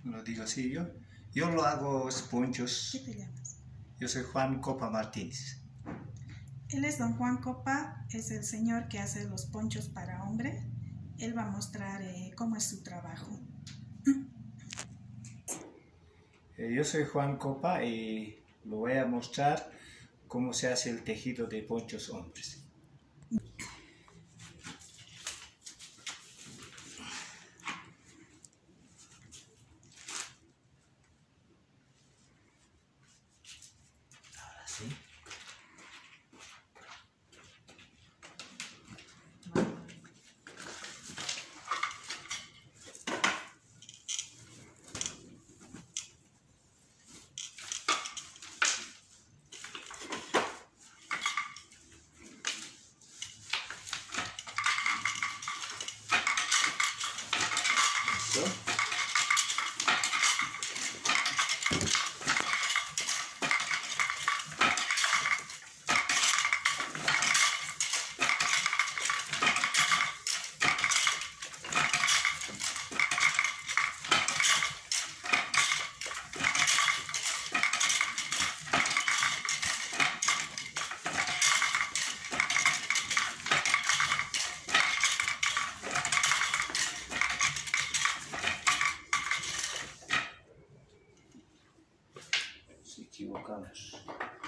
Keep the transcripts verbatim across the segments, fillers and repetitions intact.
lo digo así yo. Yo lo hago los ponchos. ¿Qué te llamas? Yo soy Juan Copa Martínez. Él es don Juan Copa, es el señor que hace los ponchos para hombre. Él va a mostrar eh, cómo es su trabajo. Eh, yo soy Juan Copa y lo voy a mostrar cómo se hace el tejido de ponchos hombres. Ahora sí. Nos equivocamos.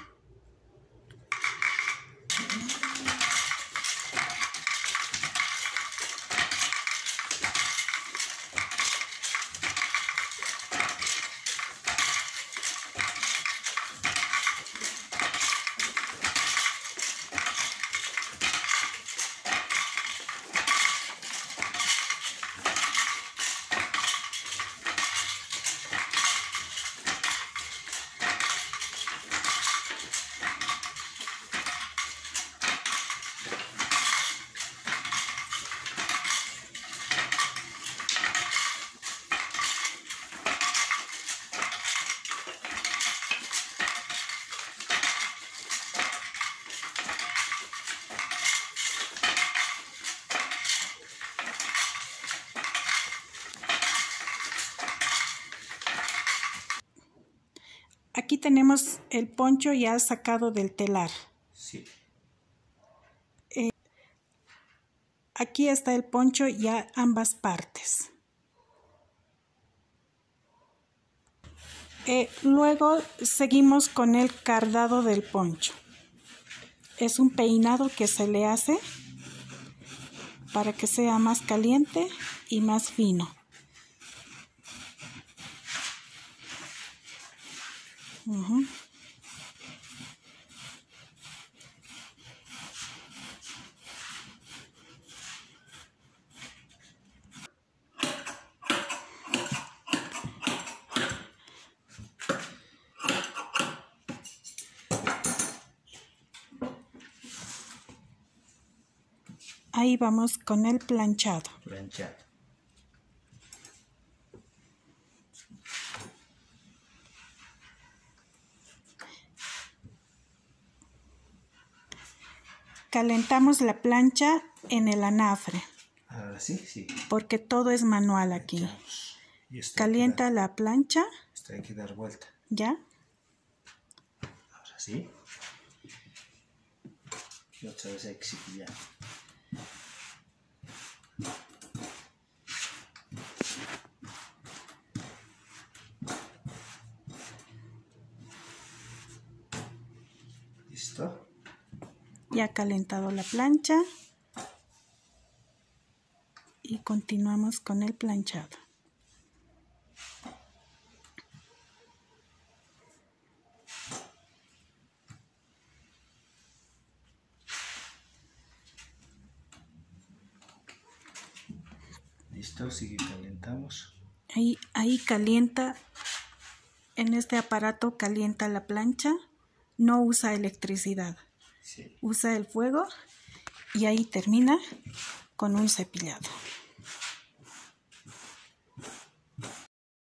Aquí tenemos el poncho ya sacado del telar. Sí. Eh, aquí está el poncho ya ambas partes. Eh, luego seguimos con el cardado del poncho. Es un peinado que se le hace para que sea más caliente y más fino. Uh-huh. Ahí vamos con el planchado. Planchado. Calentamos la plancha en el anafre. Ahora sí, sí. Porque todo es manual aquí. Y esto Calienta hay que dar, la plancha. esto hay que dar vuelta. ¿Ya? Ahora sí. Y otra vez hay que cepillar. ¿Listo? Ya ha calentado la plancha. Y continuamos con el planchado. Listo, sigue calentamos. Ahí, ahí calienta, en este aparato calienta la plancha, no usa electricidad, Sí. usa el fuego y ahí termina con un cepillado.